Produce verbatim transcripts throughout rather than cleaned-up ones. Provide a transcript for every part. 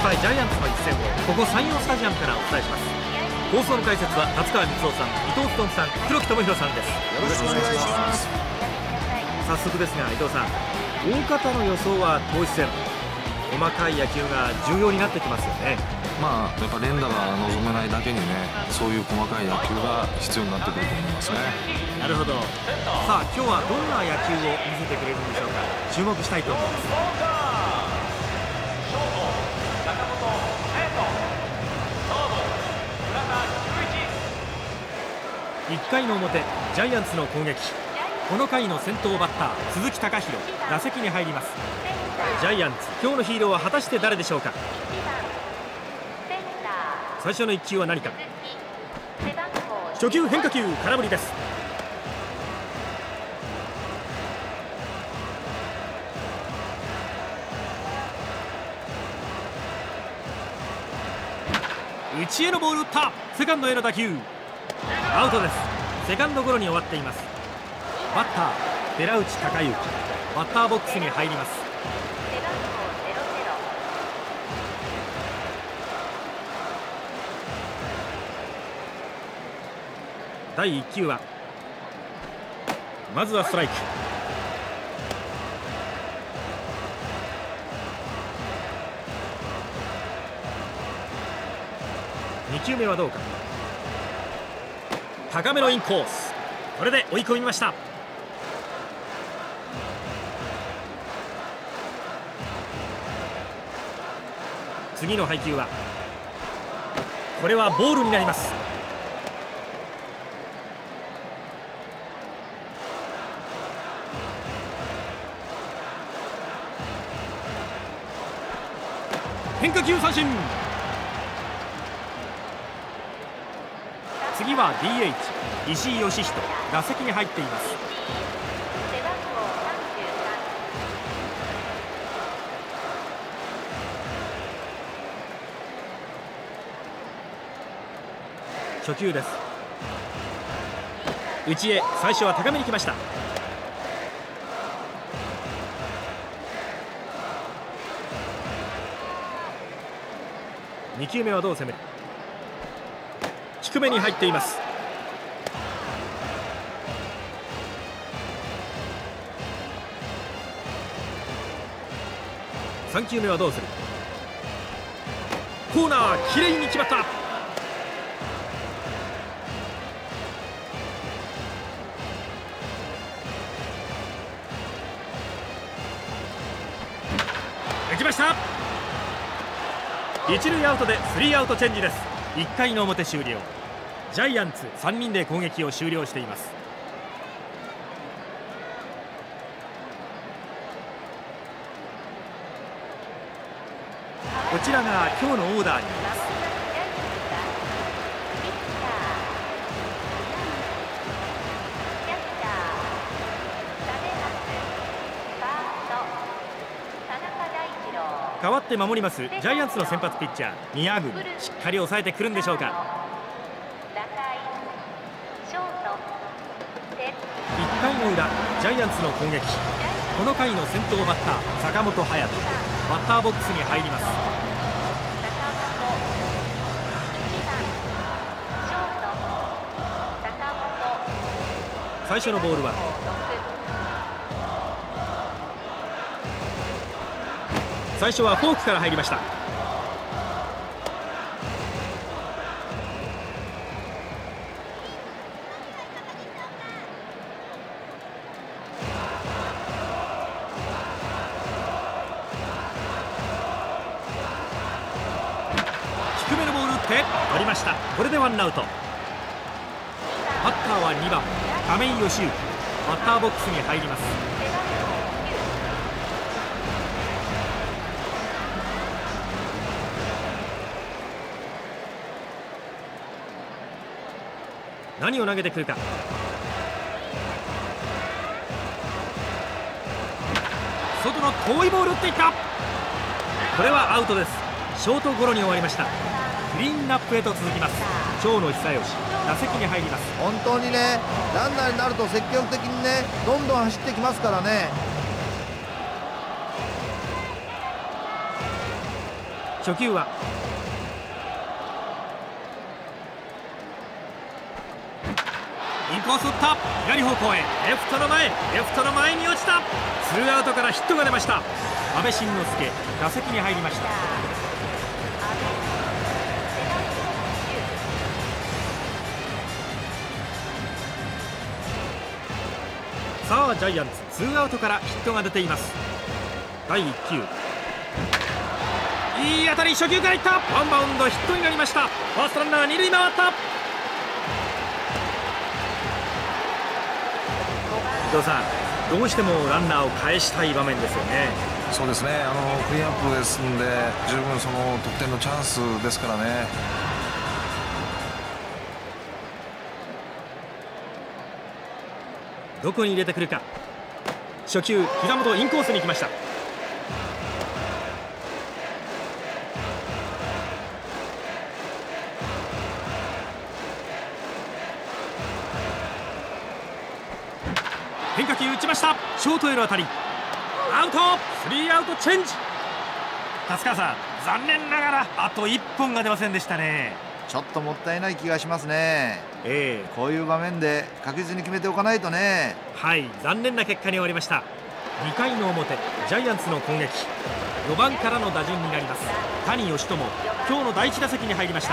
対ジャイアンツの一戦をここ山陽スタジアムからお伝えします。放送の解説は達川光雄さん、伊藤勉さん、黒木智弘さんです。 よろしくお願いします。 早速ですが伊藤さん、大方の予想は投手戦、細かい野球が重要になってきますよね。 まあやっぱ連打が望めないだけにね、そういう細かい野球が必要になってくると思いますね。 なるほど。さあ今日はどんな野球を見せてくれるんでしょうか。注目したいと思います。いっかいの表、ジャイアンツの攻撃。この回の先頭バッター鈴木貴弘、打席に入ります。ジャイアンツ今日のヒーローは果たして誰でしょうか。最初のいっ球は何か。初球変化球、空振りです。内へのボール打った。セカンドへの打球、アウトです。セカンドゴロに終わっています。バッター寺内孝之、バッターボックスに入ります。だいいっ球はまずはストライク。に球目はどうか。高めのインコース、これで追い込みました。次の配球はこれはボールになります。変化球三振。次は ディーエイチ 石井義人、打席に入っています。初球です。内へ、最初は高めに来ました。に球目はどう攻める。低めに入っています。さん球目はどうする。コーナー、きれいに決まった。行きました。一塁アウトでスリーアウトチェンジです。いっかいの表終了。ジャイアンツさんにんで攻撃を終了しています。こちらが今日のオーダーになります。代わって守りますジャイアンツの先発ピッチャー宮國、しっかり抑えてくるんでしょうか。いっかいの裏、ジャイアンツの攻撃。この回の先頭バッター坂本勇人、バッターボックスに入ります。最初のボールは最初はフォークから入りました。低めのボール打って取りました。これでワンアウト。バッターはにばん亀井義行、バッターボックスに入ります。何を投げてくるか。外の遠いボール打っていった。これはアウトです。ショートゴロに終わりました。クリーンナップへと続きます。長野久義、打席に入ります。 本当にね、ランナーになると積極的にね、どんどん走ってきますからね。 初球はインコース打った。左方向へ、レフトの前、レフトの前に落ちた。ツーアウトからヒットが出ました。阿部慎之助、打席に入りました。さあジャイアンツ、ツーアウトからヒットが出ています。だいいっ球、いい当たり、初球からいった。ワンバウンドヒットになりました。ファーストランナー二塁回った。伊藤さん、どうしてもランナーを返したい場面ですよね。 そうですね、あのクリーンアップですんで十分その得点のチャンスですからね。 どこに入れてくるか。初球、膝元インコースに行きました。変化球打ちました。ショートへの当たり、アウト。スリーアウトチェンジ。達川さん、残念ながらあといっぽんが出ませんでしたね。 ちょっともったいない気がしますね。 ええ、 こういう場面で確実に決めておかないとね。 はい、残念な結果に終わりました。にかいの表、ジャイアンツの攻撃、よばんからの打順になります。谷義智、今日のだいいち打席に入りました。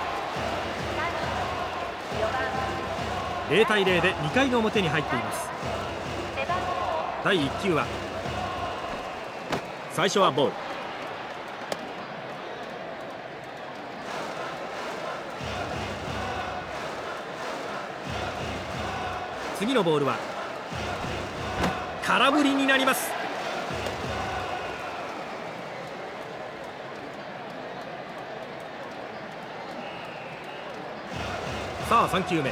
ゼロたいゼロでにかいの表に入っています。だいいっ球は最初はボール。次のボールは空振りになります。さあさん球目、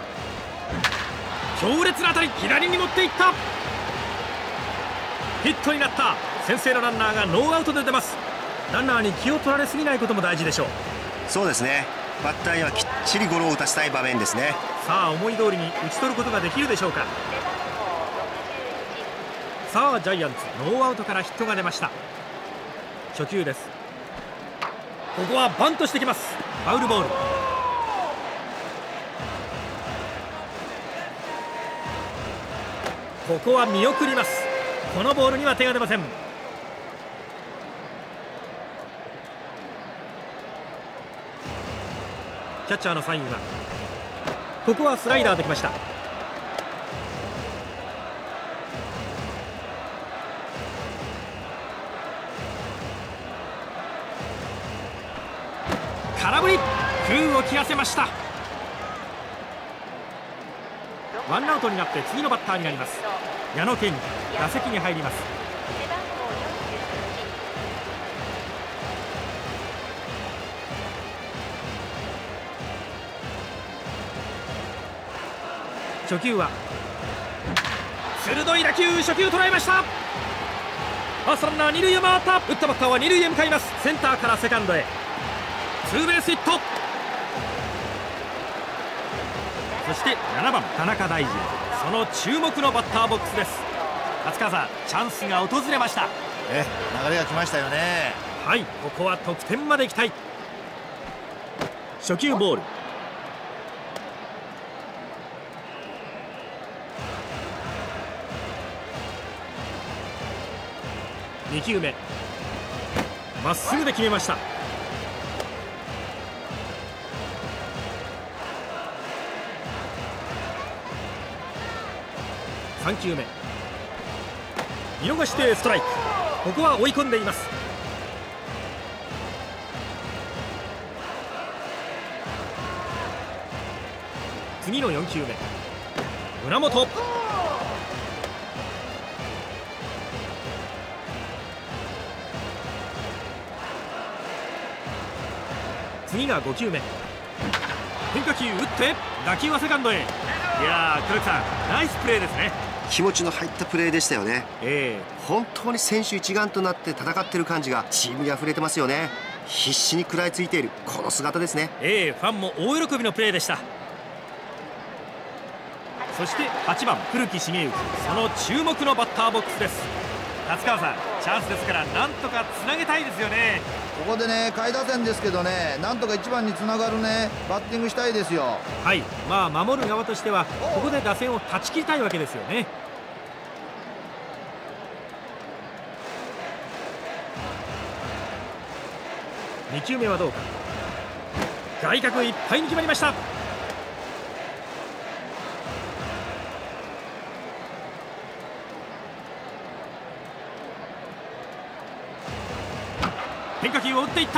強烈な当たり、左に持っていった。ヒットになった。先制のランナーがノーアウトで出ます。ランナーに気を取られすぎないことも大事でしょう。 そうですね、バッターにはきっちりゴロを打たせたい場面ですね。 さあ思い通りに打ち取ることができるでしょうか。さあジャイアンツ、ノーアウトからヒットが出ました。初球です。ここはバントしてきます。ファウルボール。ここは見送ります。このボールには手が出ません。キャッチャーのサインは、ここはスライダーできました。空振り、空を切らせました。ワンアウトになって次のバッターになります。矢野健二、打席に入ります。初球は鋭い打球、初球捉えました。ファーストランナー二塁へ回った。打ったバッターは二塁へ向かいます。センターからセカンドへツーベースヒット。そしてななばん田中大二、その注目のバッターボックスです。達川さん、チャンスが訪れました。 え流れが来ましたよね。 はい、ここは得点まで行きたい。初球ボール、に球目、まっすぐで決めました。さん球目、見逃してストライク。ここは追い込んでいます。次のよん球目、村本、次がご球目、変化球打って打球はセカンドへ。いやー、黒木さん、ナイスプレーですね。 気持ちの入ったプレーでしたよね。 ええ、 本当に選手一丸となって戦っている感じがチームにあふれてますよね。必死に食らいついているこの姿ですね。 ええ、ファンも大喜びのプレーでした。そしてはちばん古木茂之、その注目のバッターボックスです。達川さん、 チャンスですからなんとかつなげたいですよね。 ここでね下位打線ですけどね、なんとかいちばんにつながるねバッティングしたいですよ。 はい、まあ守る側としてはここで打線を断ち切りたいわけですよね。に球目はどうか。外角いっぱいに決まりました。変化球を打っていった。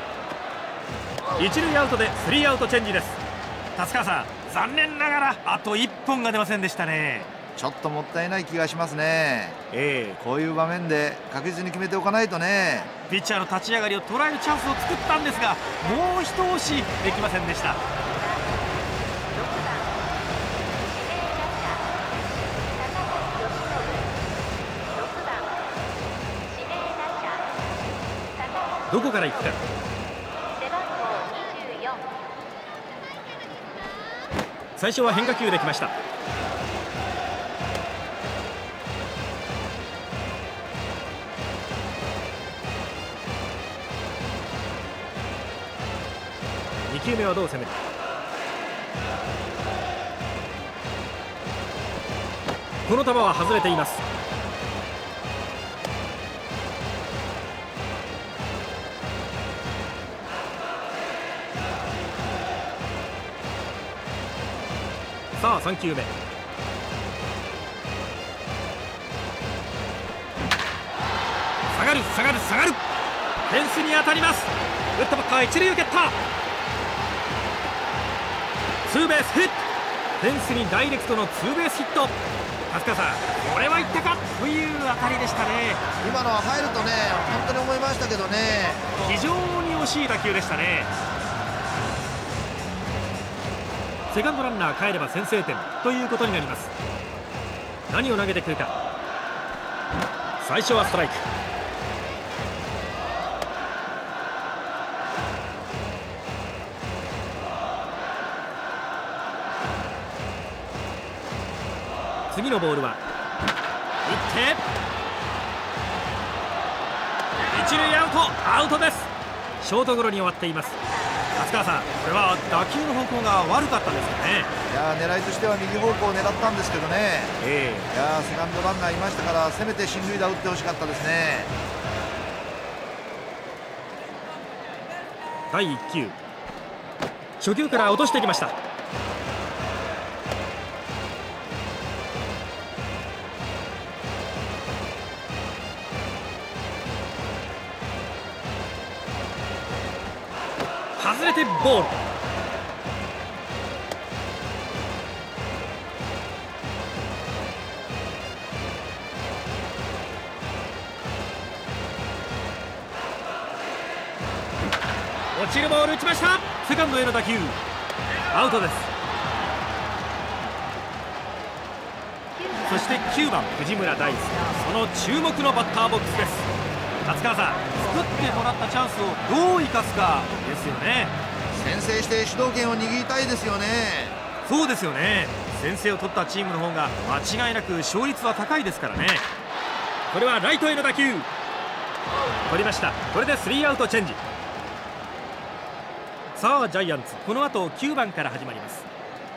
一塁アウトでスリーアウトチェンジです。達川さん、残念ながらあといっぽんが出ませんでしたね。 ちょっともったいない気がしますね。 ええ、 こういう場面で確実に決めておかないとね。 ピッチャーの立ち上がりを捉えるチャンスを作ったんですが、もう一押しできませんでした。どこから行くか。最初は変化球できました。に球目はどう攻める。この球は外れています。さあさん球目。下がる下がる下がる。フェンスに当たります。打ったバッター一塁を蹴った。ツーベースヒット。フェンスにダイレクトのツーベースヒット。達川さん、これはいったかという当たりでしたね。 今のは入るとね本当に思いましたけどね。 非常に惜しい打球でしたね。セカンドランナー帰れば先制点ということになります。何を投げてくるか。最初はストライク。次のボールは打って一塁アウト。アウトです。ショートゴロに終わっています。達川さん、これは打球の方向が悪かったですよね。 いや狙いとしては右方向を狙ったんですけどね。 ええ、 いやセカンドランナーいましたからせめて進塁打打ってほしかったですね。 だいいっ球、初球から落としてきました。外れてボール。落ちるボール打ちました。セカンドへの打球、アウトです。そしてきゅうばん藤村大輔、その注目のバッターボックスです。達川さん、作ってもらったチャンスをどう生かすかですよね。 先制して主導権を握りたいですよね。 そうですよね。先制を取ったチームの方が間違いなく勝率は高いですからね。これはライトへの打球、取りました。これでスリーアウトチェンジ。さあジャイアンツ、この後きゅうばんから始まります。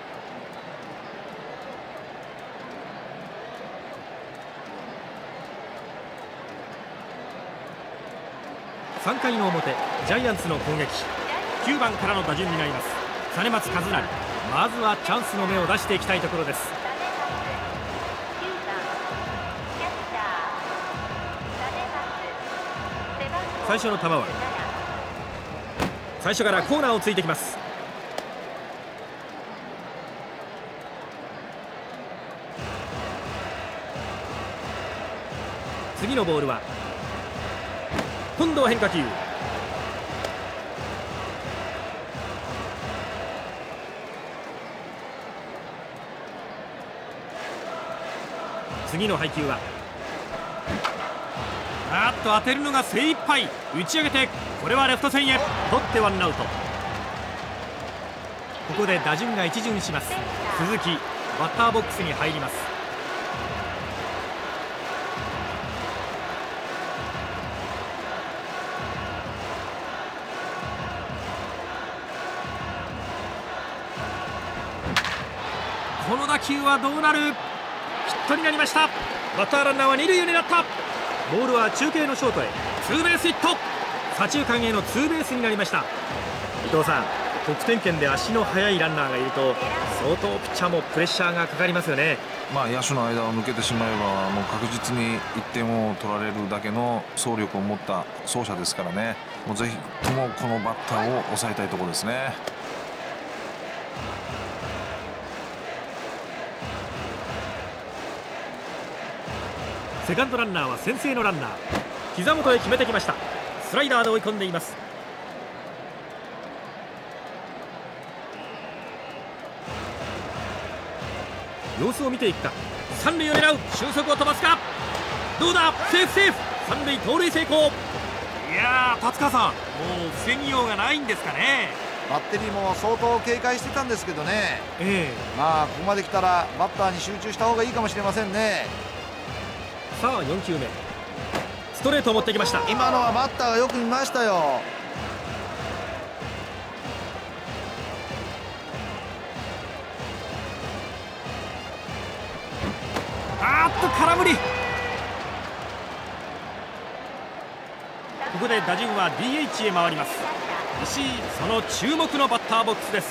さんかいの表、ジャイアンツの攻撃、きゅうばんからの打順になります。実松和成、まずはチャンスの芽を出していきたいところです。最初の球は最初からコーナーをついてきます。次のボールは今度は変化球。次の配球はあっと当てるのが精一杯。打ち上げて、これはレフト線へ。取ってワンアウト。ここで打順が一巡します。鈴木、バッターボックスに入ります。 打球はどうなる。ヒットになりました。バッターランナーは二塁を狙った。ボールは中継のショートへツーベースヒット。左中間へのツーベースになりました。伊藤さん、得点圏で足の速いランナーがいると相当ピッチャーもプレッシャーがかかりますよね。 まあ野手の間を抜けてしまえばもう確実にいってんを取られるだけの走力を持った走者ですからね。もうぜひともこのバッターを抑えたいところですね。 セカンドランナーは先制のランナー。膝元へ決めてきました。スライダーで追い込んでいます。様子を見ていくか。三塁を狙う。俊足を飛ばすか。どうだ。セーフセーフ。三塁盗塁成功。いやー、達川さん、もう防ぎようがないんですかね。 バッテリーも相当警戒してたんですけどね。 ええ、 まあここまで来たらバッターに集中した方がいいかもしれませんね。 さあよん球目、ストレートを持ってきました。 今のはバッターがよく見ましたよ。 あーっと空振り。ここで打順は ディーエイチ へ回ります。石井、その注目のバッターボックスです。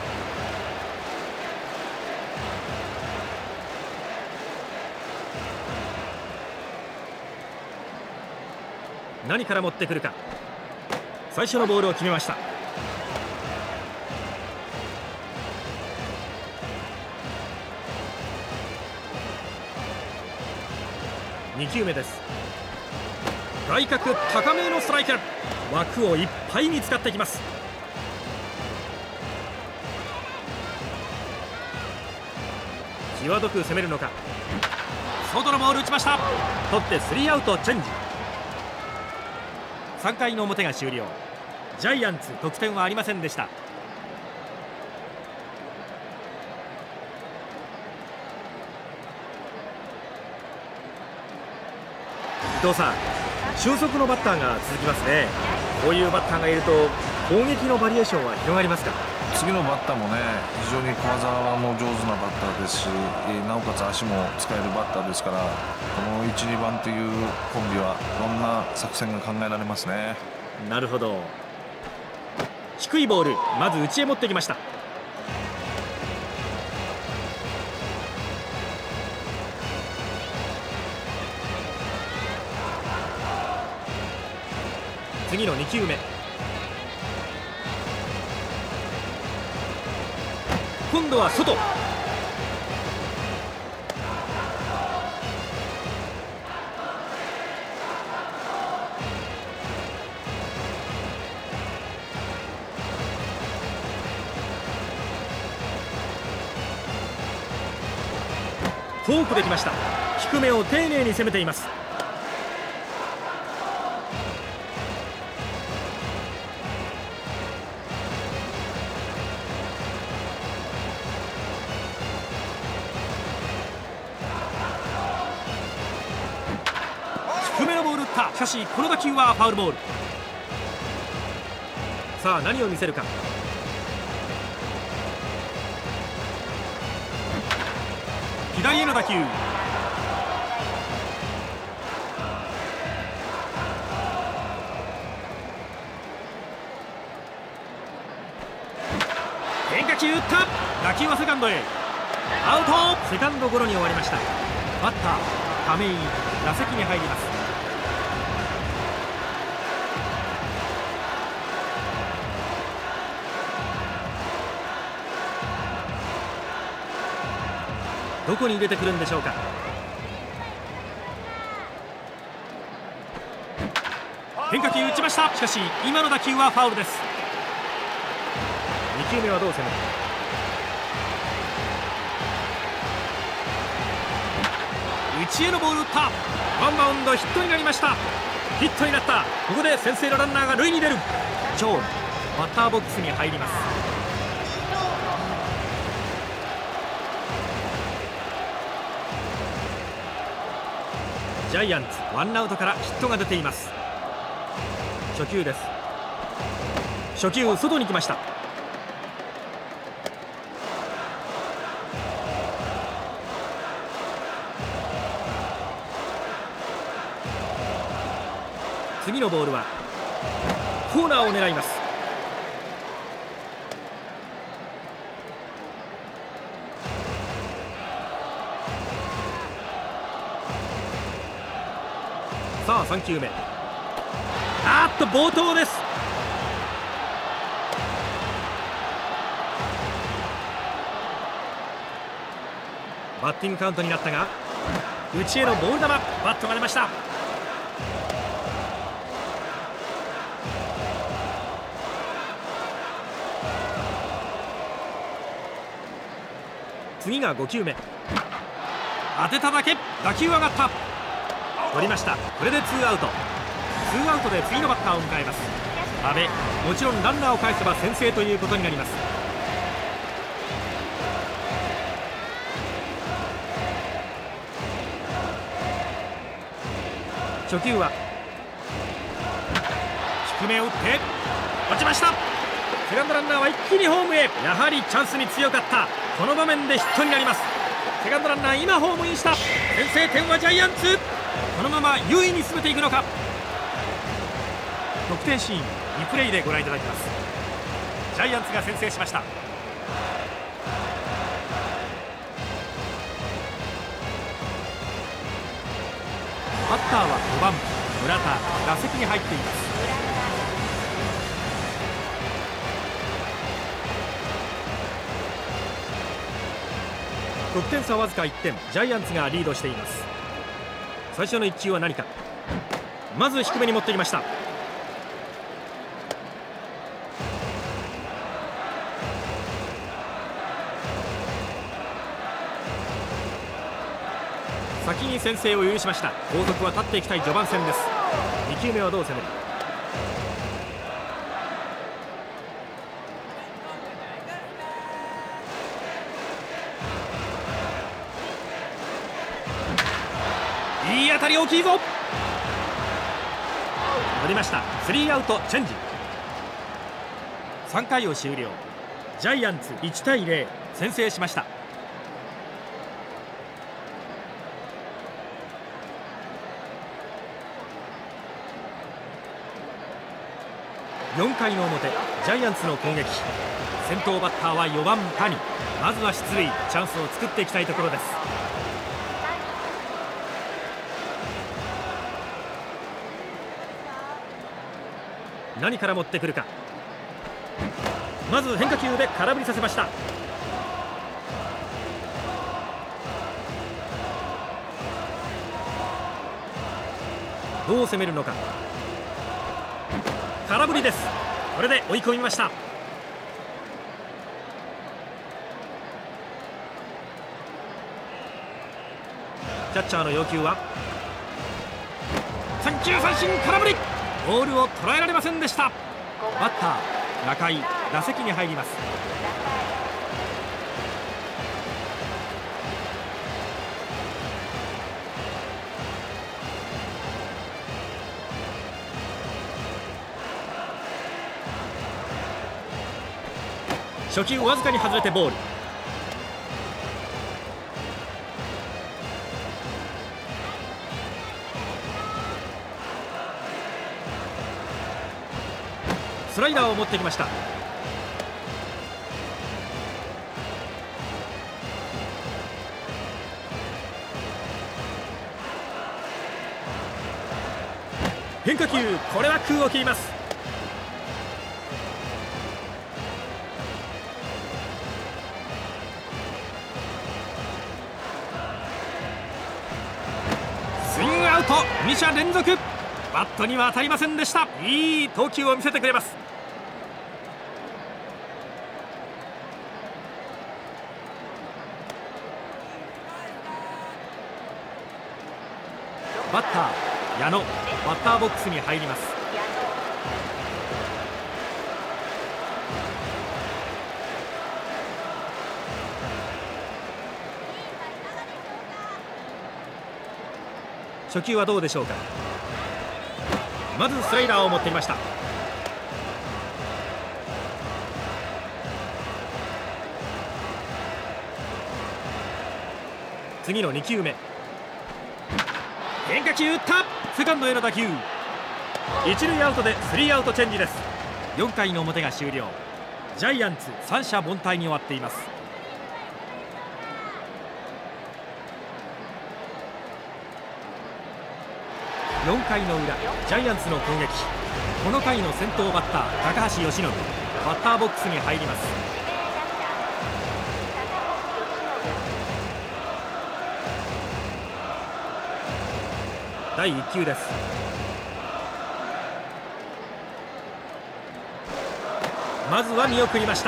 何から持ってくるか。最初のボールを決めました。に球目です。外角高めのストライク。枠をいっぱいに使ってきます。際どく攻めるのか。外のボール打ちました。取ってスリーアウトチェンジ。さん回の表が終了。ジャイアンツ得点はありませんでした。伊藤さん、俊足のバッターが続きますね。こういうバッターがいると攻撃のバリエーションは広がりますか。 次のバッターもね、非常に小技も上手なバッターですし、なおかつ足も使えるバッターですから、このいち、にばんというコンビはいろんな作戦が考えられますね。 なるほど。低いボール、まず内へ持ってきました。次のに球目、今度は外。フォークできました。低めを丁寧に攻めています。低めのボール打った。しかしこの打球はファウルボール。さあ何を見せるか。左への打球。変化球打った。打球はセカンドへ。アウト。セカンドゴロに終わりました。バッター亀井、打席に入ります。どこに入れてくるんでしょうか。変化球打ちました。しかし今の打球はファウルです。に球目はどう攻める。内へのボール打った。ワンバウンドヒットになりました。ヒットになった。ここで先制のランナーが塁に出る。長野バッターボックスに入ります。ジャイアンツワンアウトからヒットが出ています。初球です。初球外に来ました。 次のボールはコーナーを狙います。さあさん球目、あーっと暴投です。バッティングカウントになったが、内へのボール球、バットが出ました。次がご球目、当てただけ、打球上がった、取りました。これでツーアウト。ツーアウトで次のバッターを迎えます。阿部、もちろんランナーを返せば先制ということになります。初球は低めを打って落ちました。セカンドランナーは一気にホームへ。やはりチャンスに強かった。この場面でヒットになります。セカンドランナー今ホームインした。先制点はジャイアンツ。このまま優位に進めていくのか。得点シーンリプレイでご覧いただきます。ジャイアンツが先制しました。バッターはごばん村田、打席に入っています。得点差わずかいってん、ジャイアンツがリードしています。最初のいっ球は何か。まず低めに持ってきました。先に先制を許しました。後続は立っていきたい序盤戦です。に球目はどう攻める。いい当たり、大きいぞ。取りました。スリーアウトチェンジ。さんかいを終了。ジャイアンツいちたいゼロ、先制しました。よんかいの表、ジャイアンツの攻撃。先頭バッターはよばん谷。まずは出塁、チャンスを作っていきたいところです。何から持ってくるか。まず変化球で空振りさせました。どう攻めるのか。空振りです。これで追い込みました。キャッチャーの要求はさん球三振、空振り。ボールを捉えられませんでした。バッター中井、打席に入ります。初球わずかに外れてボール。スライダーを持ってきました。変化球、これは空を切ります。スイングアウト、に者連続。バットには当たりませんでした。いい投球を見せてくれます。バッター矢野、バッターボックスに入ります。初球はどうでしょうか。まずスライダーを持っていました。次のに球目、変化球打った。セカンドへの打球。 一塁アウトでスリーアウトチェンジです。よんかいの表が終了。ジャイアンツ三者凡退に終わっています。よんかいの裏、ジャイアンツの攻撃。この回の先頭バッター高橋由伸、バッターボックスに入ります。だいいっ球です。まずは見送りました。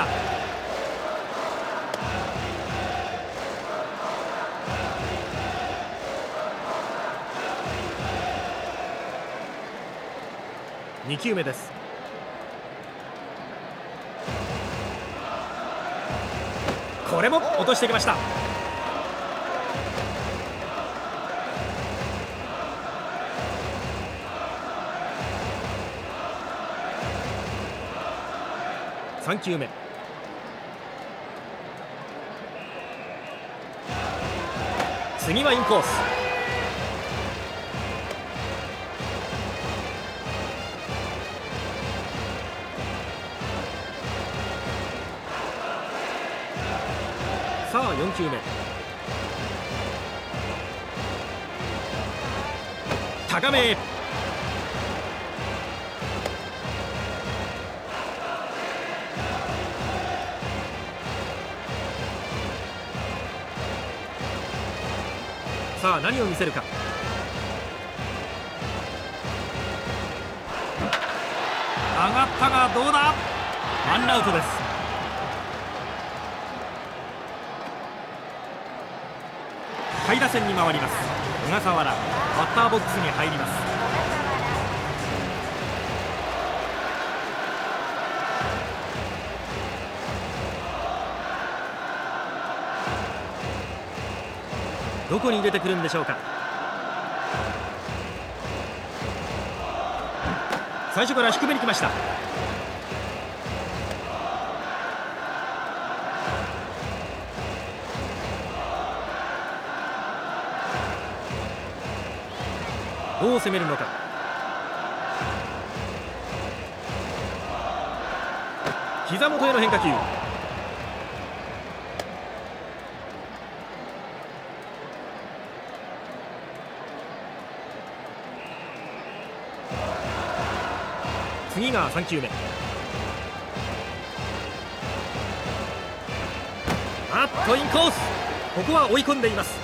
に球目です。これも落としてきました。さん球目。次はインコース。さあよん球目。高めへ。さあ何を見せるか。上がったがどうだ。ワンアウトです。下位打線に回ります。小笠原、バッターボックスに入ります。どこに出てくるんでしょうか。最初から低めに来ました。どう攻めるのか。膝元への変化球。次がさん球目。あっとインコース。ここは追い込んでいます。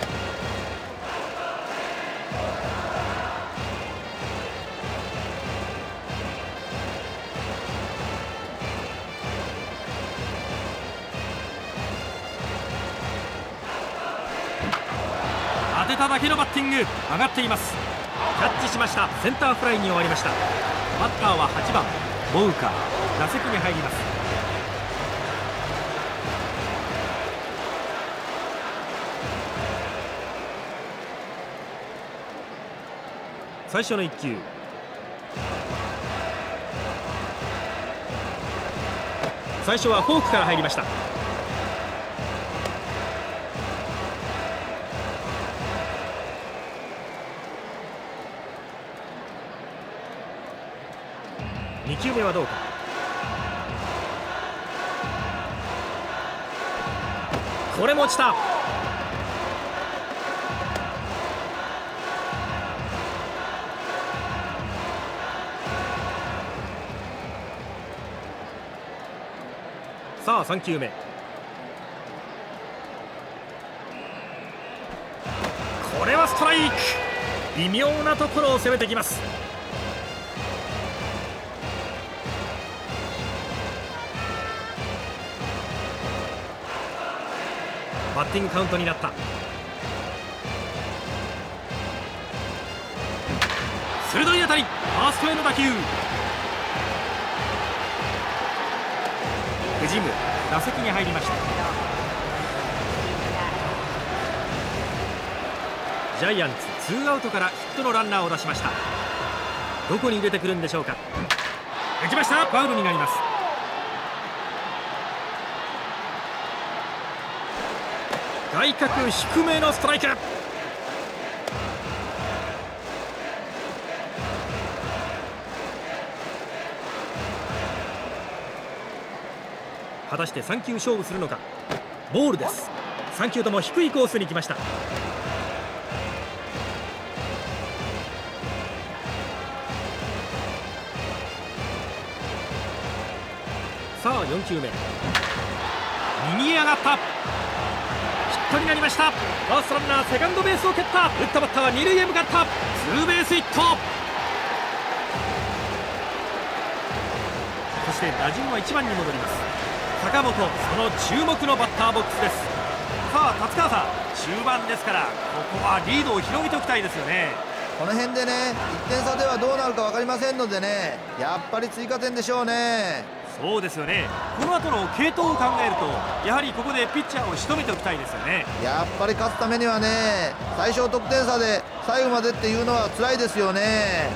当てただけのバッティング。上がっています。キャッチしました。センターフライに終わりました。バッターははちばんボウカー。打席に入ります。最初のいっ球。最初はフォークから入りました。に球目はどうか。これも落ちた。さあさん球目。これはストライク。微妙なところを攻めてきます。バッティングカウントになった。鋭い当たり。ファーストへの打球。藤村、打席に入りました。ジャイアンツツーアウトからヒットのランナーを出しました。どこに出てくるんでしょうか。打ちました。ファウルになります。外角低めのストライク。 果たしてさん球勝負するのか。ボールです。さん球とも低いコースに来ました。さあよん球目、右へ上がった。ヒットになりました。ファーストランナーセカンドベースを蹴った。打ったバッターは二塁へ向かった。ツーベースヒット。そして打順はいちばんに戻ります。坂本、その注目のバッターボックスです。さあ達川さん、中盤ですから、ここはリードを広げておきたいですよね。 この辺でね、いってん差ではどうなるか分かりませんのでね、やっぱり追加点でしょうね。 そうですよね。この後の継投を考えると、やはりここでピッチャーを仕留めておきたいですよね。 やっぱり勝つためにはね、最小得点差で最後までっていうのは辛いですよね。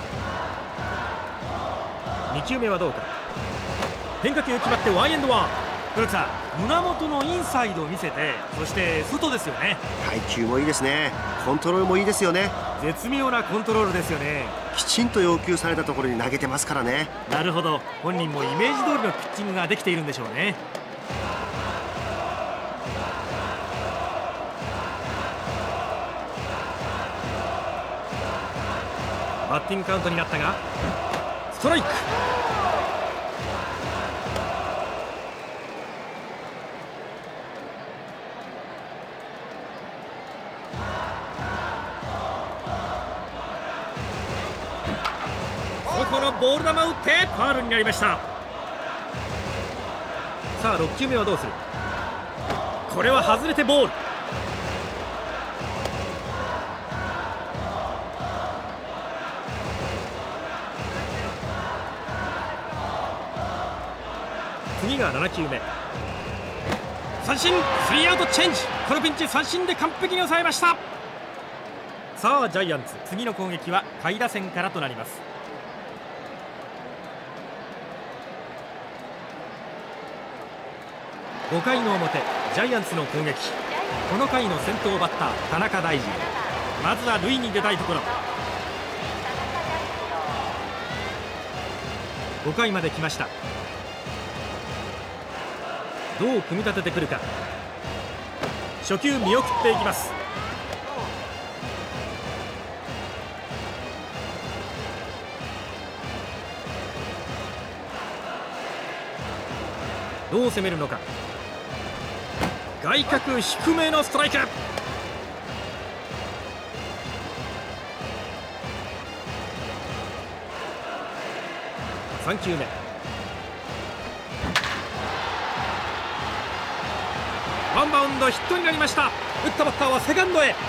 に球目はどうか。変化球決まってワンエンドワン。古木さん、胸元のインサイドを見せて、そして外ですよね。 配球もいいですね。コントロールもいいですよね。 絶妙なコントロールですよね。 きちんと要求されたところに投げてますからね。 なるほど、本人もイメージ通りのピッチングができているんでしょうね。バッティングカウントになったが、ストライク。このボール球を打ってファウルになりました。さあろく球目はどうする。これは外れてボール。次がなな球目、三振。スリーアウトチェンジ。このピンチ三振で完璧に抑えました。さあジャイアンツ、次の攻撃は下位打線からとなります。ごかいの表、ジャイアンツの攻撃。この回の先頭バッター田中大二、まずは塁に出たいところ。ごかいまで来ました。どう組み立ててくるか。初球見送っていきます。どう攻めるのか。外角低めのストライク。さん球目、ワンバウンドヒットになりました。打ったバッターはセカンドへ。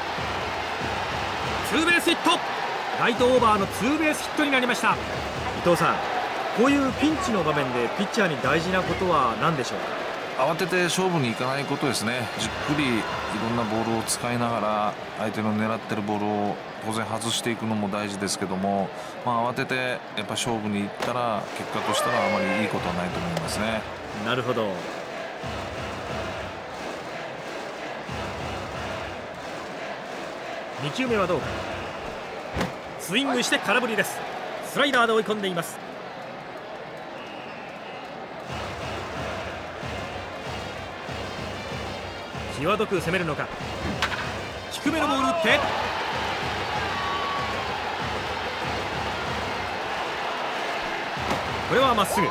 ツーベースヒット。ライトオーバーのツーベースヒットになりました。伊藤さん、こういうピンチの場面でピッチャーに大事なことは何でしょうか。 慌てて勝負に行かないことですね。じっくりいろんなボールを使いながら相手の狙ってるボールを当然外していくのも大事ですけども、まあ、慌ててやっぱ勝負に行ったら結果としたらあまりいいことはないと思いますね。 なるほど。に球目はどうか。スイングして空振りです。スライダーで追い込んでいます。際どく攻めるのか。低めのボール打って、これはまっすぐ。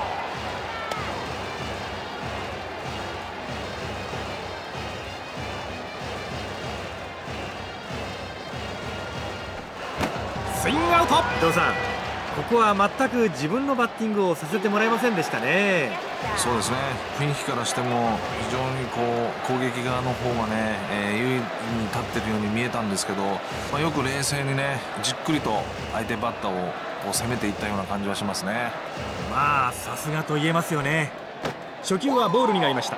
スイングアウト。伊藤さん、ここは全く自分のバッティングをさせてもらえませんでしたね。 そうですね、雰囲気からしても非常にこう攻撃側の方がね、えー、優位に立っているように見えたんですけど、まあ、よく冷静にねじっくりと相手バッターをこう攻めていったような感じはしますね。 まあさすがと言えますよね。初球はボールになりました。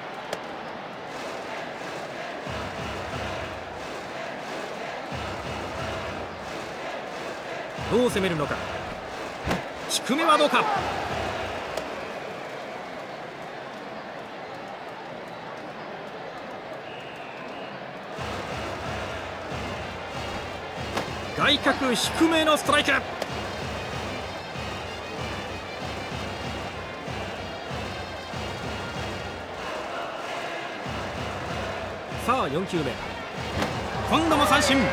どう攻めるのか。低めはどうか。外角低めのストライク。 さあよんきゅうめ、今度も三振。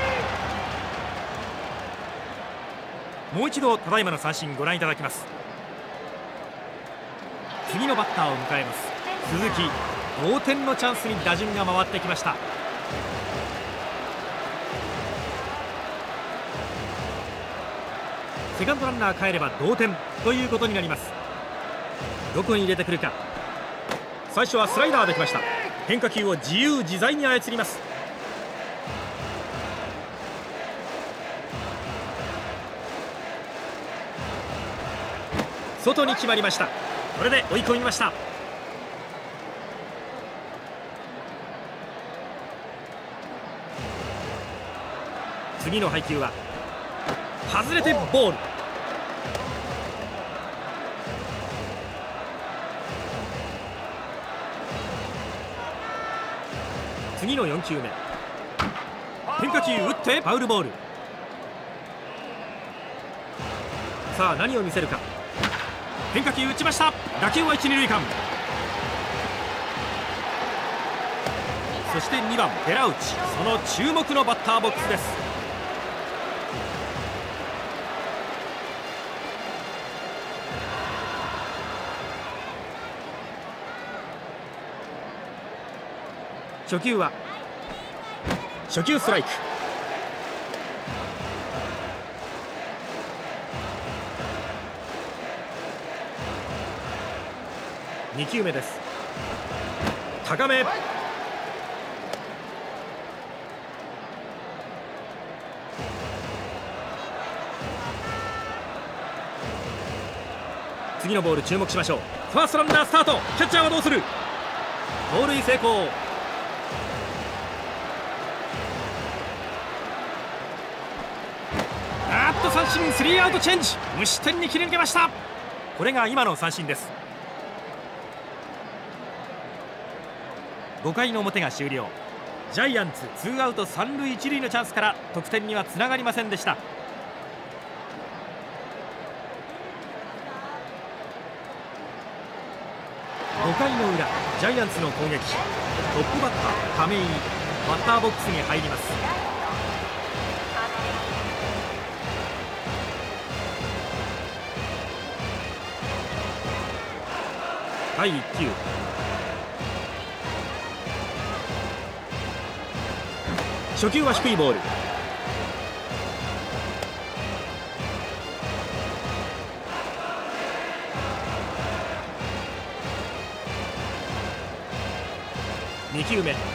もう一度ただいまの三振ご覧いただきます。次のバッターを迎えます鈴木。同点のチャンスに打順が回ってきました。セカンドランナー帰れば同点ということになります。どこに入れてくるか。最初はスライダーできました。変化球を自由自在に操ります。外に決まりました。これで追い込みました。次の配球は外れてボール。次のよんきゅうめ、変化球打ってファウルボール。さあ何を見せるか。変化球打ちました。打球は一二塁間。そしてにばん寺内、その注目のバッターボックスです。初球は初球ストライク。にきゅうめです。高め。次のボール注目しましょう。ファーストランナースタート。キャッチャーはどうする。盗塁成功。あっと三振。スリーアウトチェンジ。無失点に切り抜けました。これが今の三振です。ごかいの表が終了。ジャイアンツツーアウト三塁一塁のチャンスから得点にはつながりませんでした。ごかいの裏、ジャイアンツの攻撃。トップバッター亀井、バッターボックスに入ります。だいいっきゅう、初球は低いボール。にきゅうめ、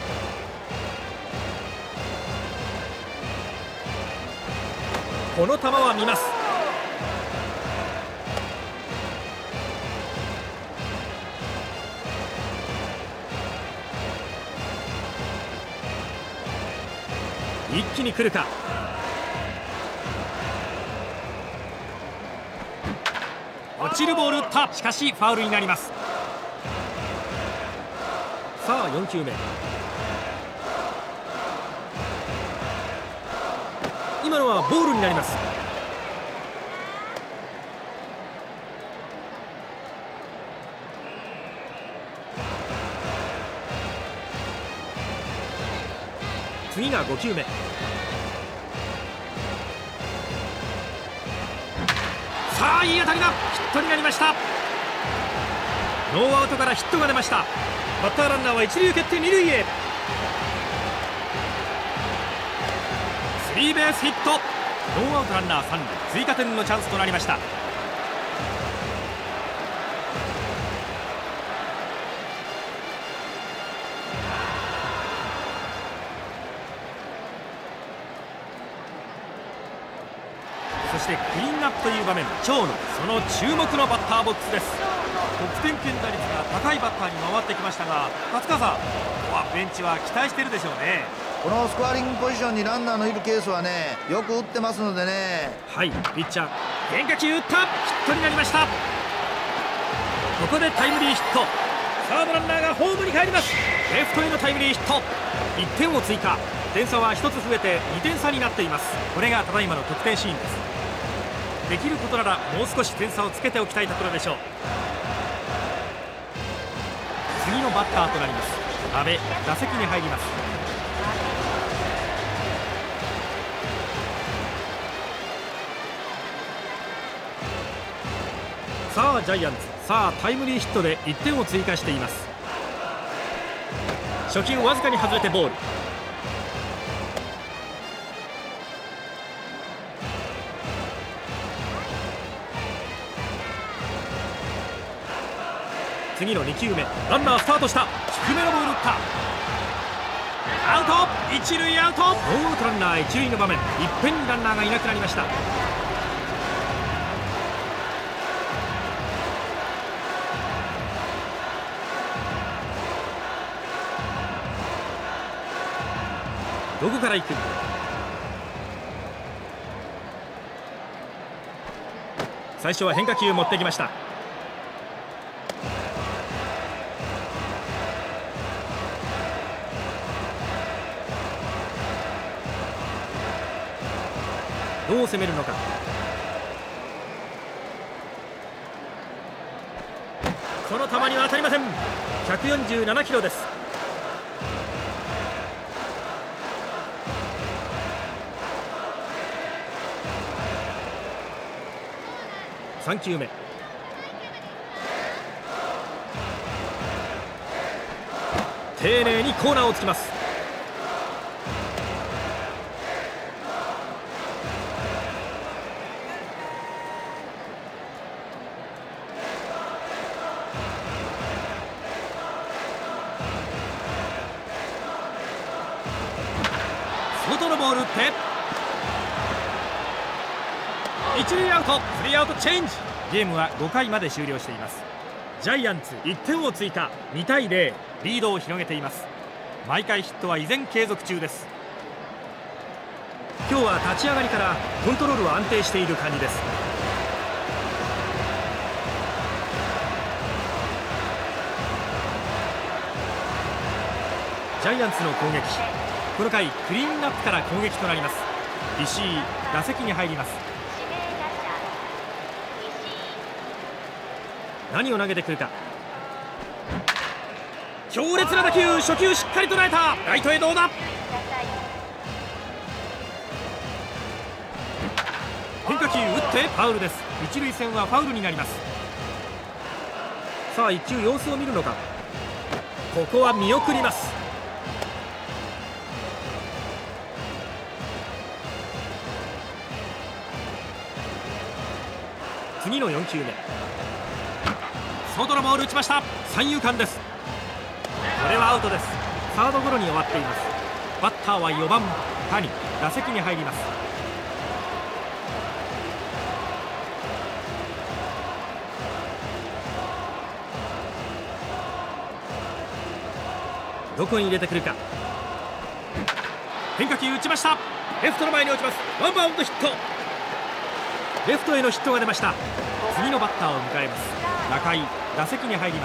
この球は見ます。一気に来るか。落ちるボール打った。しかしファウルになります。さあよんきゅうめ、今のはボールになります。次がごきゅうめ、さあいい当たりだ。ヒットになりました。ノーアウトからヒットが出ました。バッターランナーは一塁を蹴って二塁へ。スリーベースヒット。ノーアウトランナー三塁、追加点のチャンスとなりました。そしてクリーンアップという場面、長野、その注目のバッターボックスです。得点圏打率が高いバッターに回ってきましたが、勝川さん、ここはベンチは期待しているでしょうね。 このスコアリングポジションにランナーのいるケースはね、よく打ってますのでね。 はい、ピッチャー変化球打った。ヒットになりました。ここでタイムリーヒット。サードランナーがホームに帰ります。レフトへのタイムリーヒット。いってんを追加。点差はひとつ増えてにてん差になっています。これがただいまの得点シーンです。できることならもう少し点差をつけておきたいところでしょう。次のバッターとなります阿部、打席に入ります。 さあジャイアンツ、さあタイムリーヒットでいってんを追加しています。初球わずかに外れてボール。次のに球目、ランナースタートした。低めのボール打った。アウト、一塁アウト。ノーアウトランナー一塁の場面、いっぺんにランナーがいなくなりました。どこから行く。最初は変化球を持ってきました。どう攻めるのか。この球には当たりません。ひゃくよんじゅうななキロです。さん球目、丁寧にコーナーをつきます。外のボール打って一塁アウト。スリーアウトチェンジ。ゲームはごかいまで終了しています。ジャイアンツいってんを追加、にたいゼロ、リードを広げています。毎回ヒットは依然継続中です。今日は立ち上がりからコントロールは安定している感じです。ジャイアンツの攻撃、この回クリーンナップから攻撃となります。石井、打席に入ります。何を投げてくるか。強烈な打球、初球しっかり捉えた。ライトへどうだ。変化球打ってファウルです。一塁線はファウルになります。さあいっ球様子を見るのか。ここは見送ります。次のよん球目、外のボール打ちました。三遊間です。これはアウトです。サードゴロに終わっています。バッターはよばん谷、打席に入ります。どこに入れてくるか。変化球打ちました。レフトの前に落ちます。ワンバウンドヒット。レフトへのヒットが出ました。次のバッターを迎えます。中井、打席に入ります。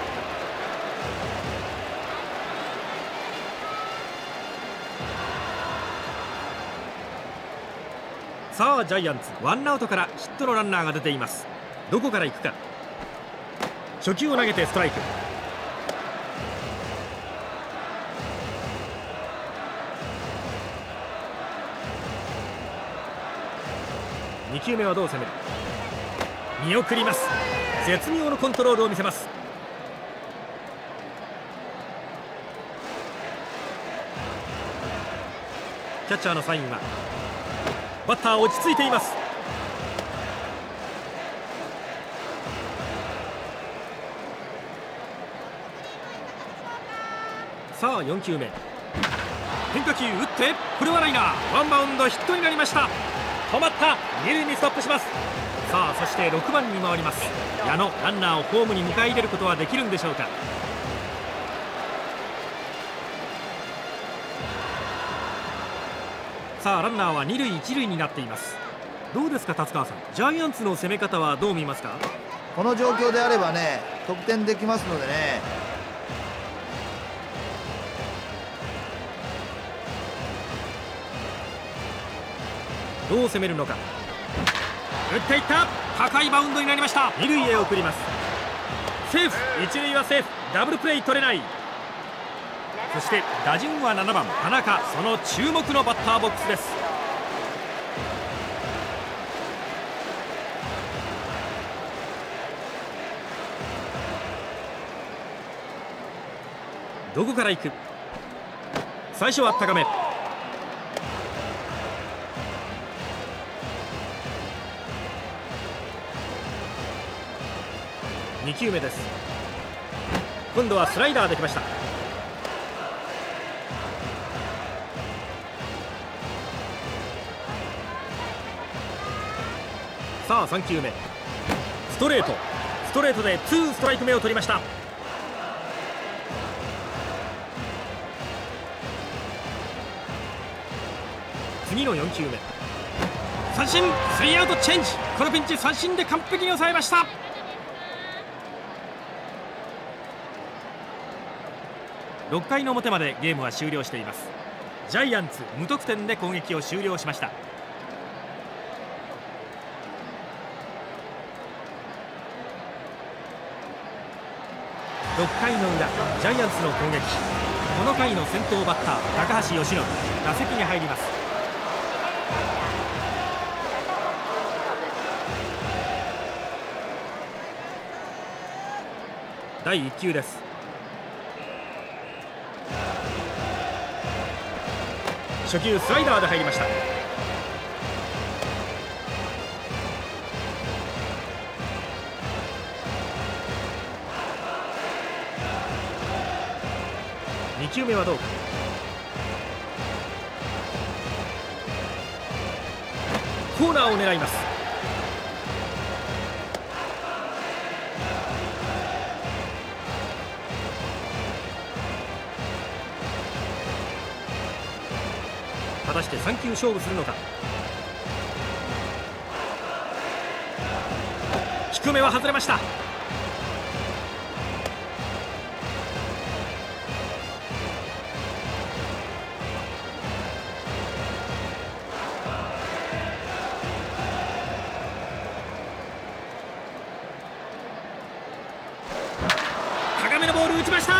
さあジャイアンツ、ワンアウトからヒットのランナーが出ています。どこから行くか。初球を投げてストライク。に球目はどう攻める。見送ります。絶妙のコントロールを見せます。キャッチャーのサインはバッター落ち着いています。さあよん球目、変化球打ってこれはライナー。ワンバウンドヒットになりました。止まった。二塁にストップします。さあそしてろくばんに回ります。矢野、ランナーをホームに迎え入れることはできるんでしょうか。さあランナーは二塁一塁になっています。どうですか達川さん、ジャイアンツの攻め方はどう見ますか。 この状況であればね、得点できますのでね。 どう攻めるのか。打っていった。高いバウンドになりました。二塁へ送ります。セーフ。一塁はセーフ。ダブルプレー取れない。そして打順はななばん田中、その注目のバッターボックスです。 どこから行く。最初は高め。に球目です。今度はスライダーできました。さあさん球目、ストレート。ストレートでツーストライク目を取りました。次のよん球目、三振。スリーアウトチェンジ。このピンチ三振で完璧に抑えました。ろっかいの表までゲームは終了しています。ジャイアンツ無得点で攻撃を終了しました。ろっかいの裏、ジャイアンツの攻撃。この回の先頭バッター高橋由伸、打席に入ります。だいいっ球です。初球スライダーで入りました。に球目はどうか。コーナーを狙います。果たしてさん球勝負するのか。低めは外れました。高めのボール打ちました。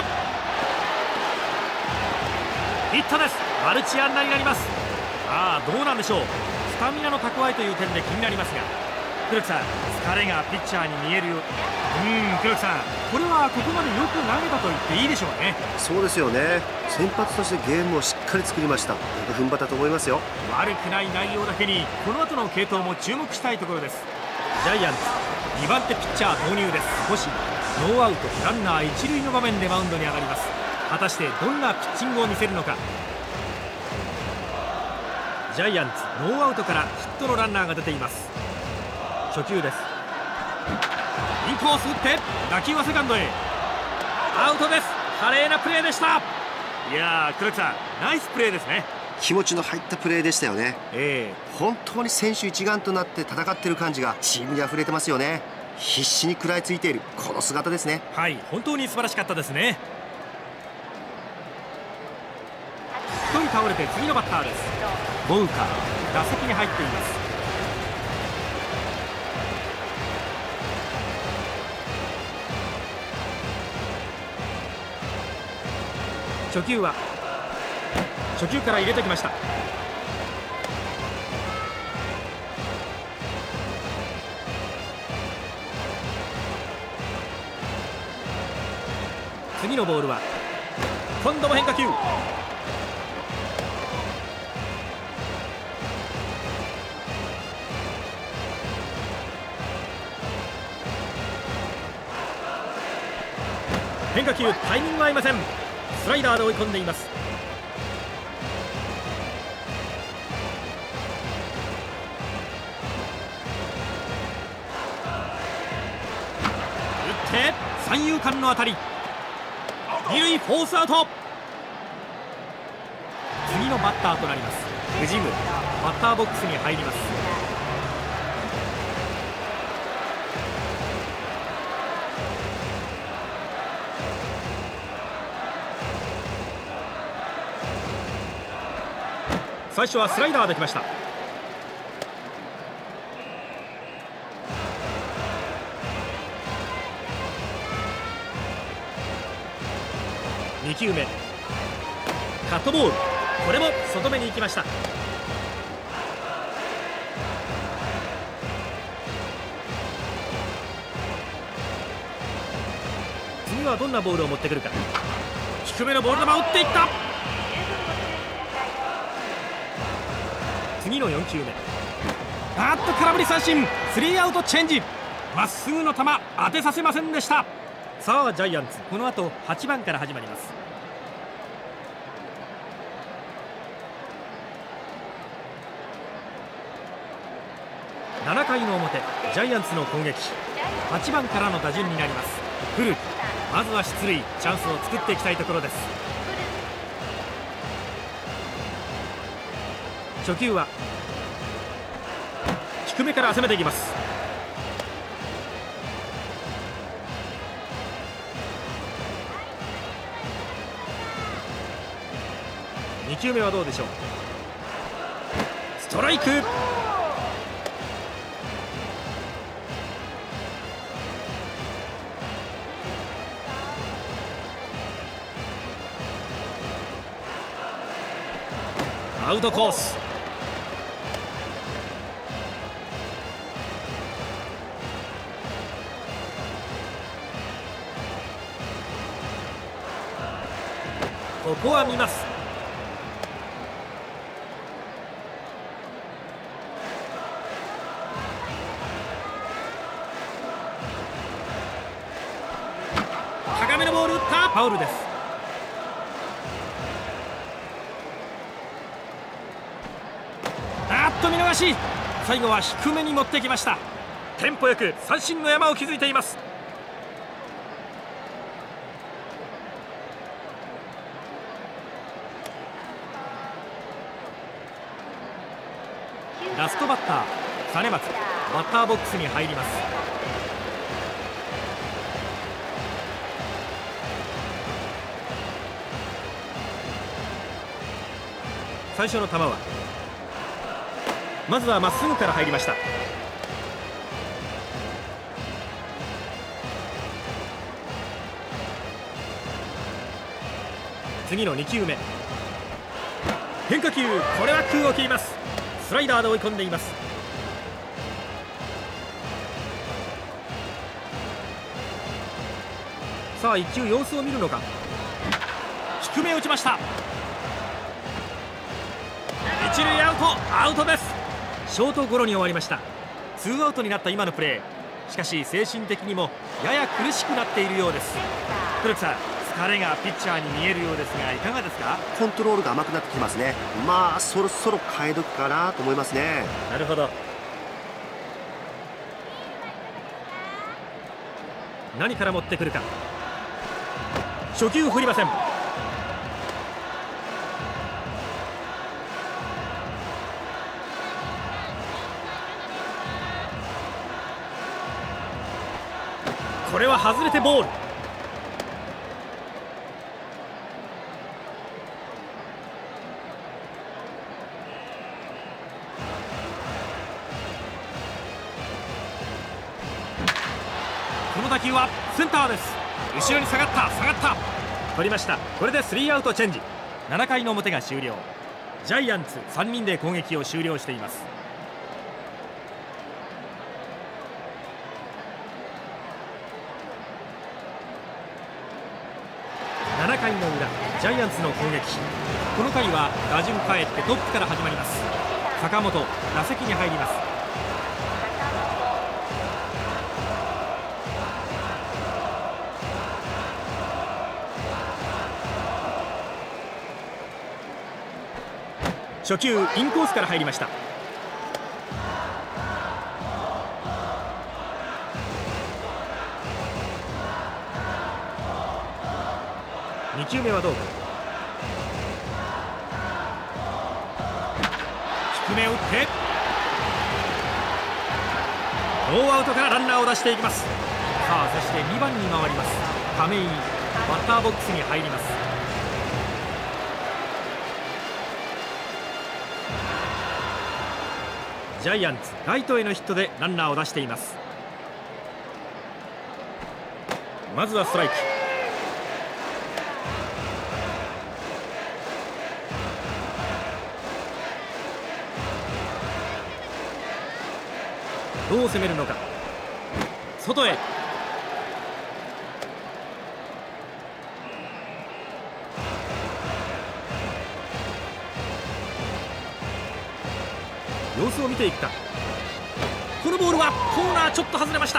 ヒットです。マルチ安打になります。さあどうなんでしょう。スタミナの蓄えという点で気になりますが、黒木さん、疲れがピッチャーに見えるよう。うん黒木さん、これはここまでよく投げたと言っていいでしょうね。 そうですよね。先発としてゲームをしっかり作りました。踏ん張ったと思いますよ。 悪くない内容だけにこの後の継投も注目したいところです。ジャイアンツにばん手ピッチャー投入です。星ノーアウトランナー一塁の場面でマウンドに上がります。果たしてどんなピッチングを見せるのか。ジャイアンツノーアウトからヒットのランナーが出ています。初球です。インコース打って打球はセカンドへ。アウトです。華麗なプレーでした。いやー黒木さん、ナイスプレーですね。 気持ちの入ったプレーでしたよね。 ええ本当に選手一丸となって戦っている感じがチームにあふれてますよね。必死に食らいついているこの姿ですね。 はい、本当に素晴らしかったですね。ひとり倒れて次のバッターです。ボウカー打席に入っています。初球は初球から入れてきました。次のボールは今度も変化球。変化球タイミングは合いません。スライダーで追い込んでいます。打って三遊間の当たり。二塁フォースアウト。次のバッターとなります藤村、バッターボックスに入ります。最初はスライダーできました。に球目カットボール、これも外目に行きました。次はどんなボールを持ってくるか。 低めのボール球を打っていった。次のよん球目、あっと空振り三振、スリーアウトチェンジ。まっすぐの球当てさせませんでした。さあジャイアンツ、この後はちばんから始まります。ななかいの表、ジャイアンツの攻撃、はちばんからの打順になります。古木、まずは出塁、チャンスを作っていきたいところです。初球は低めから攻めていきます。に球目はどうでしょう。ストライク。アウトコース。ここは見ます。高めのボール打った。ファウルです。あっと見逃し。最後は低めに持ってきました。テンポよく三振の山を築いています。ラストバッター実松、バッターボックスに入ります。最初の球はまずはまっすぐから入りました。次のに球目、変化球、これは空を切ります。スライダーで追い込んでいます。さあいっ球様子を見るのか。低め打ちました。一塁アウト。アウトです。ショートゴロに終わりました。ツーアウトになった今のプレー、しかし精神的にもやや苦しくなっているようです。古木さん、疲れがピッチャーに見えるようですがいかがですか。 コントロールが甘くなってきてますね。まあそろそろ変え時かなと思いますね。 なるほど。何から持ってくるか。初球振りません。これは外れてボール。この打球はセンターです。後ろに下がった下がった取りました。これでスリーアウトチェンジ。ななかいの表が終了。ジャイアンツさんにんで攻撃を終了しています。ななかいの裏、ジャイアンツの攻撃。この回は打順変えてトップから始まります。坂本、打席に入ります。初球インコースから入りました。に球目はどうか。低めを打ってノーアウトからランナーを出していきます。さあそしてにばんに回ります。亀井、バッターボックスに入ります。ジャイアンツライトへのヒットでランナーを出しています。まずはストライク。どう攻めるのか。外へ。 様子を見ていくか。このボールはコーナーちょっと外れました。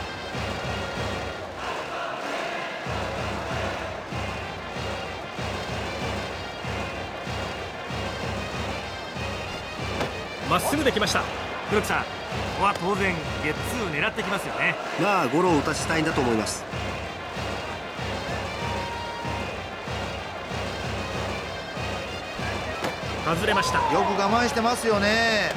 まっすぐできました。黒木さん、ここは当然ゲッツーを狙ってきますよね。 まあゴロを打たせたいんだと思います。 外れました。 よく我慢してますよね。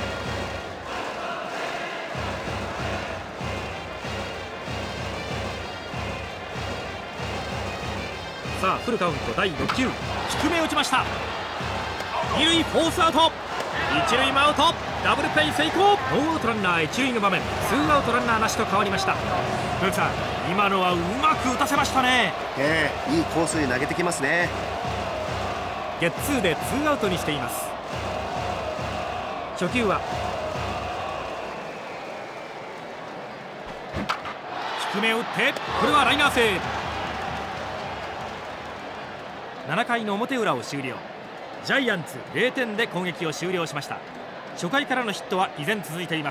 さあフルカウントだいろっ球、低め打ちました。二塁フォースアウト、一塁もアウト、ダブルプレー成功。ノーアウトランナー一塁の場面、ツーアウトランナーなしと変わりました。黒木さん、今のはうまく打たせましたね。 ええ、いいコースに投げてきますね。 ゲッツーでツーアウトにしています。初球は低めを打って、これはライナー性。なな回の表裏を終了。ジャイアンツゼロてんで攻撃を終了しました。初回からのヒットは依然続いています。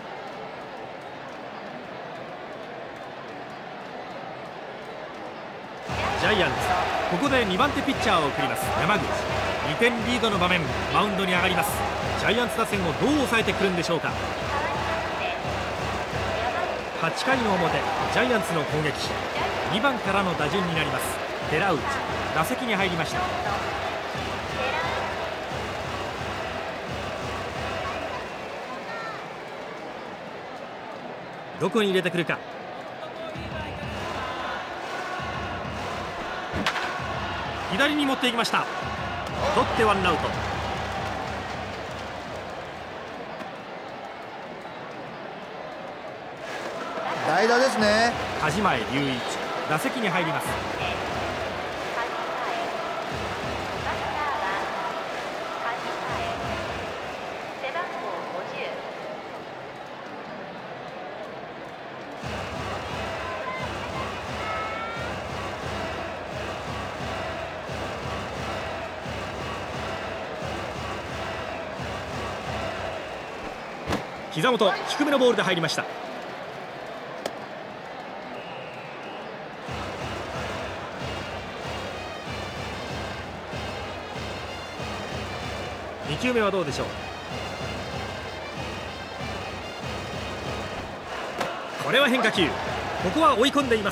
ジャイアンツ、ここでにばん手ピッチャーを送ります。山口、にてんリードの場面、マウンドに上がります。ジャイアンツ打線をどう抑えてくるんでしょうか。はち回の表、ジャイアンツの攻撃、にばんからの打順になります。寺内、打席に入りました。どこに入れてくるか。左に持っていきました。取ってワンアウト。 代打ですね。 梶前隆一、打席に入ります。膝元、低めのボールで入りました。に球目はどうでしょう。これは変化球。ここは追い込んでいます。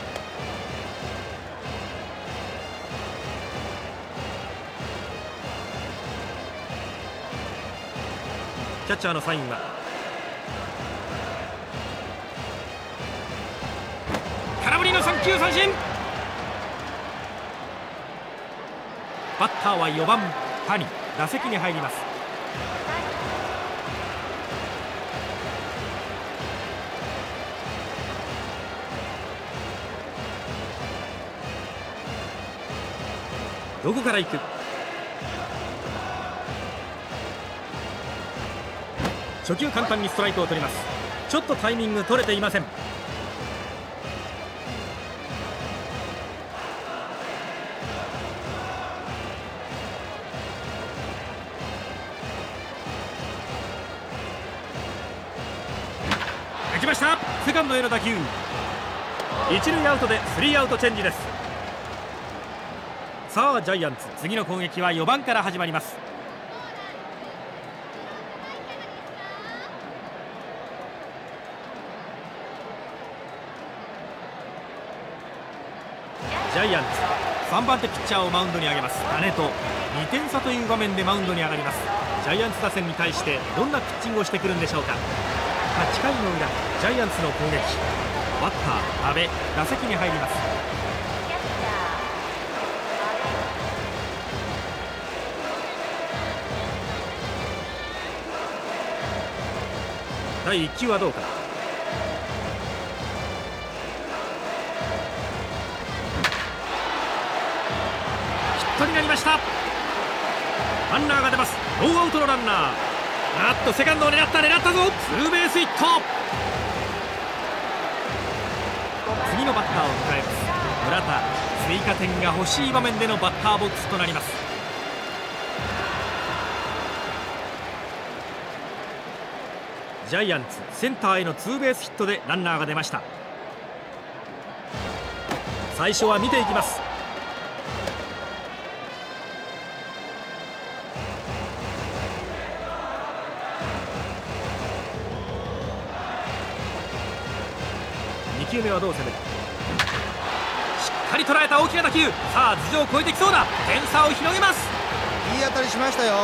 キャッチャーのサインは空振りのさん球三振。バッターはよばん谷、打席に入ります。どこから行く。初球簡単にストライクを取ります。ちょっとタイミング取れていません。打ちました。セカンドへの打球、一塁アウトでスリーアウトチェンジです。さあジャイアンツ、次の攻撃はよばんから始まります。ジャイアンツ、さんばん手ピッチャーをマウンドに上げます。金戸、にてん差という場面でマウンドに上がります。ジャイアンツ打線に対してどんなピッチングをしてくるんでしょうか。はち回の裏、ジャイアンツの攻撃、バッター阿部、打席に入ります。だいいち球はどうか。ヒットになりました。ランナーが出ます。ノーアウトのランナー。あっとセカンドを狙った狙ったぞ。ツーベースヒット。次のバッターを迎えます。村田、追加点が欲しい場面でのバッターボックスとなります。 ジャイアンツセンターへのツーベースヒットでランナーが出ました。最初は見ていきます。に球目はどう攻める。しっかり捉えた大きな打球。さあ頭上を越えてきそうだ。点差を広げます。 いい当たりしましたよ。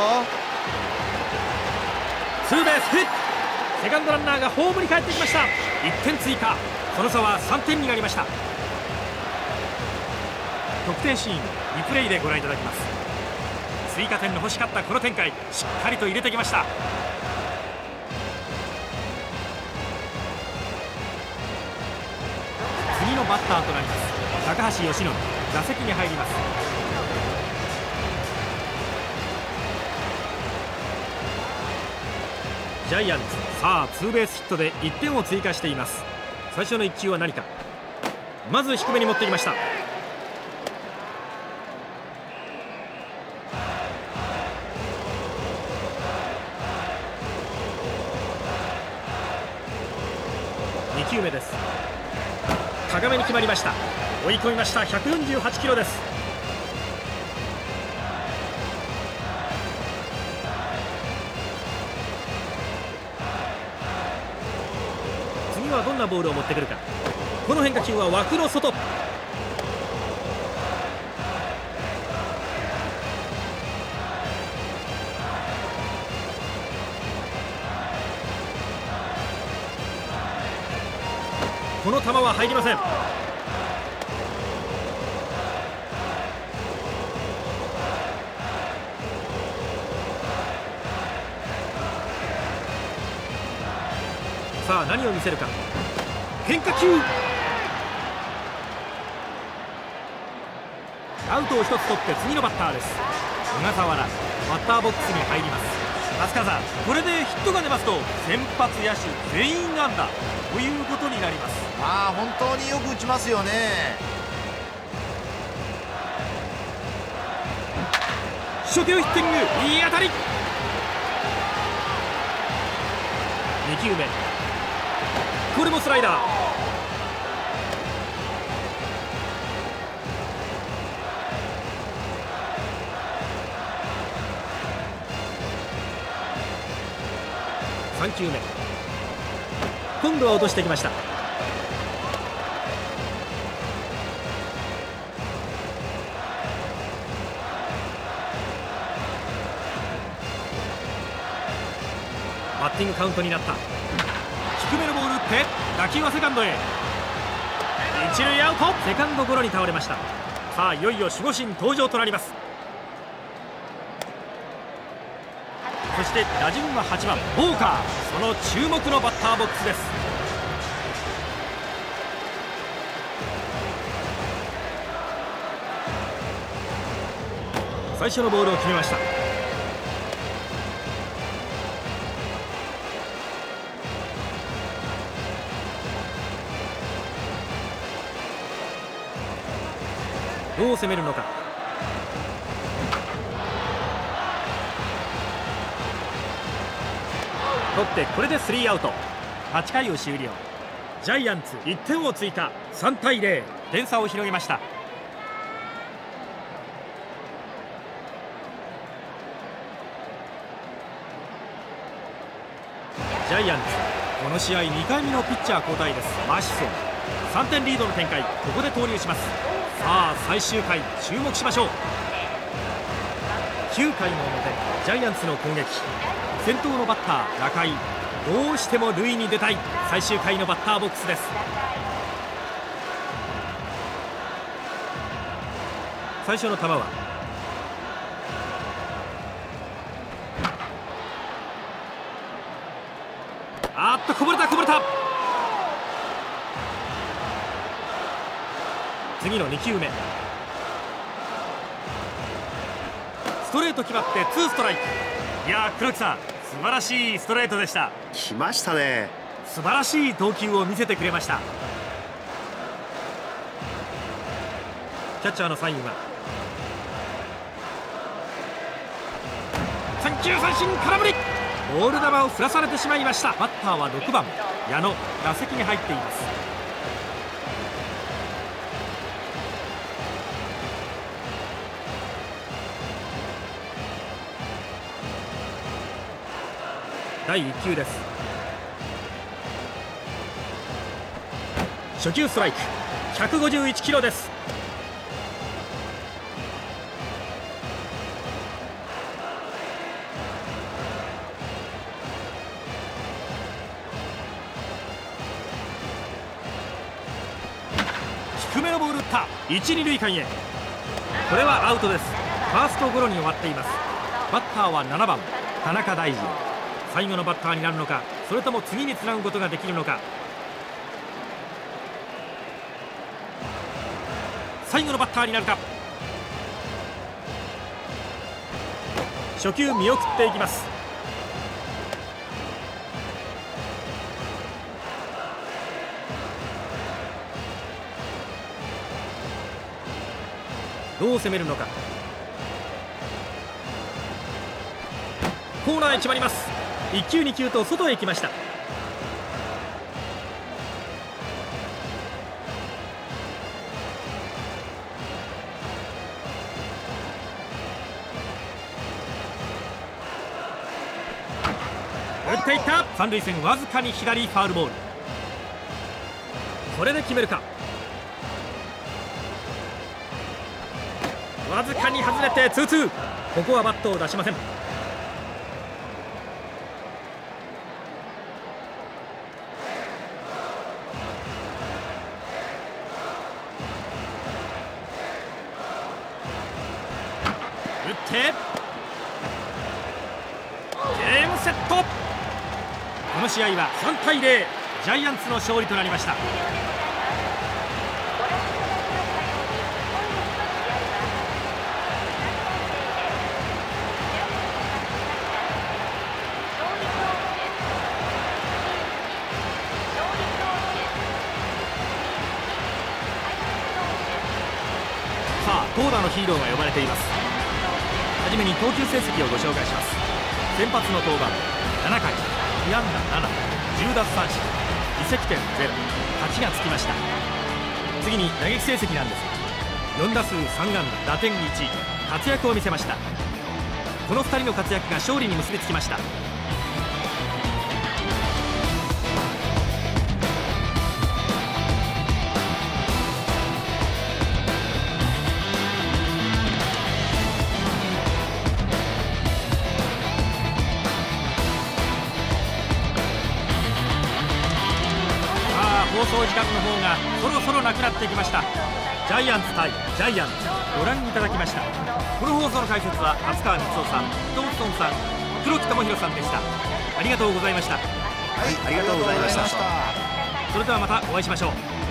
ツーベースヒット。セカンドランナーがホームに帰ってきました。いってん追加。その差はさんてんになりました。得点シーンリプレイでご覧いただきます。追加点の欲しかったこの展開、しっかりと入れてきました。次のバッターとなります高橋由伸、打席に入ります。ジャイアンツ、さあツーベースヒットでいってんを追加しています。最初のいっ球は何か。まず低めに持ってきました。に球目です。高めに決まりました。追い込みました。ひゃくよんじゅうはちキロです。次はどんなボールを持ってくるか。この変化球は枠の外。この球は入りません。さあ何を見せるか。変化球。アウトをひとつ取って次のバッターです。小笠原、バッターボックスに入ります。飛鳥さん、これでヒットが出ますと先発野手全員安打ということになります。 まあ本当によく打ちますよね。 初球ヒッティング、いい当たり。に球目、これもスライダー。さん球目、今度は落としてきました。バッティングカウントになった。低めのボール打って打球はセカンドへ。一塁アウト。セカンドゴロに倒れました。さあいよいよ守護神登場となります。そして打順ははちばんウォーカー。その注目のバッターボックスです。最初のボールを決めました。どう攻めるのか。取ってこれでスリーアウト。はち回を終了。ジャイアンツいってんを追加。さん対ゼロ、点差を広げました。ジャイアンツ、この試合にかいめのピッチャー交代です。マシソン、さんてんリードの展開、ここで投入します。さあ最終回注目しましょう。きゅう回の表、ジャイアンツの攻撃。先頭のバッター中井、どうしても塁に出たい最終回のバッターボックスです。最初の球はあっとこぼれたこぼれた。次のに球目、ストレート決まってツーストライク。いやー黒木さん、素晴らしいストレートでした。 来ましたね。 素晴らしい投球を見せてくれました。キャッチャーのサインは三球三振、空振り。 ボール球を振らされてしまいました。バッターはろくばん矢野、打席に入っています。だいいっ球です。初球ストライク、ひゃくごじゅういちキロです。低めのボール打った。一、二塁間へ。これはアウトです。ファーストゴロに終わっています。バッターはななばん田中大二。最後のバッターになるのか、それとも次につなぐことができるのか。最後のバッターになるか。初球見送っていきます。どう攻めるのか。コーナーへ決まります。いっ球に球と外へ行きました。打っていった。三塁線わずかに左、ファウルボール。これで決めるか。わずかに外れてツーツー。ここはバットを出しません。打ってゲームセット。この試合はさんたいゼロ、ジャイアンツの勝利となりました。さあ、投打のヒーローが呼ばれています。はじめに投球成績をご紹介します。先発の登板ななかい、被安打なな、じゅう奪三振、自責点ゼロ、勝ちがつきました。次に打撃成績なんですが、よん打数さん安打、打点いち、活躍を見せました。このふたりの活躍が勝利に結びつきました。放送時間の方がそろそろなくなってきました。ジャイアンツ対ジャイアンツ、ご覧いただきました。この放送の解説は松川光雄さん、伊藤勉さん、黒木智弘さんでした。ありがとうございました。 はい、ありがとうございました。 それではまたお会いしましょう。